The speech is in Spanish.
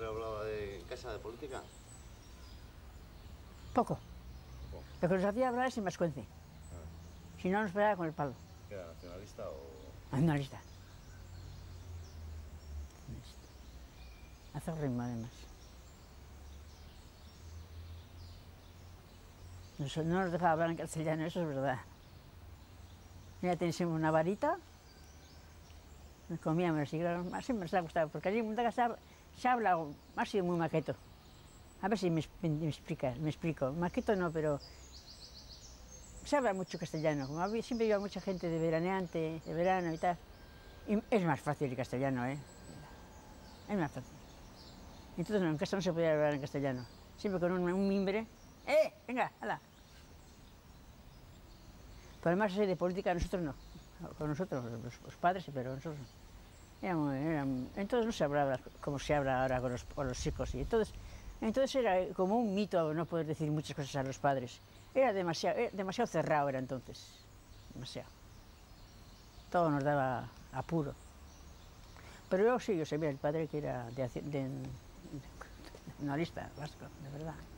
hablaba en casa de política? Poco. Lo que nos hacía hablar es en vascuence. Si no, nos pegaba con el palo. ¿Era nacionalista o...? Nacionalista. Hace ritmo, además. No nos dejaba hablar en castellano, eso es verdad. Ya teníamos una varita, nos comíamos así, claro, siempre nos ha gustado, porque allí en Mundaca se habla, ha sido muy maqueto. A ver si me explico. Maqueto no, pero se habla mucho castellano. Como siempre iba mucha gente de veraneante, de verano y tal. Y es más fácil el castellano, ¿eh? Es más fácil. Entonces no, en casa no se podía hablar en castellano. Siempre con un mimbre. Venga, hala. Pero además de política nosotros no. Con nosotros, los padres, pero nosotros no. Entonces no se hablaba como se habla ahora con los chicos. Y entonces era como un mito no poder decir muchas cosas a los padres. Era demasiado cerrado era entonces. Demasiado. Todo nos daba apuro. Pero yo sí, yo sabía el padre que era de nacionalista vasco, de verdad.